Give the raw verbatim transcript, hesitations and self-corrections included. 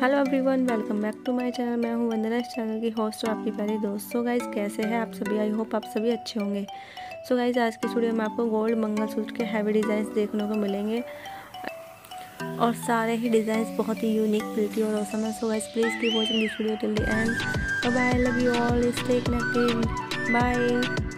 Hello everyone, welcome back to my channel. मैं हूं वंदना, इस चैनल की होस्ट और आपकी प्यारी दोस्त। सो गाइज़, कैसे हैं आप सभी? आई होप आप सभी अच्छे होंगे। सो गाइज़, आज की वीडियो में आपको गोल्ड मंगलसूत्र के हैवी डिज़ाइंस देखने को मिलेंगे और सारे ही डिज़ाइंस बहुत ही यूनिक, प्रिटी और ऑसम है। So guys, please keep watching this video till the end. Bye, love you all, stay connected, bye.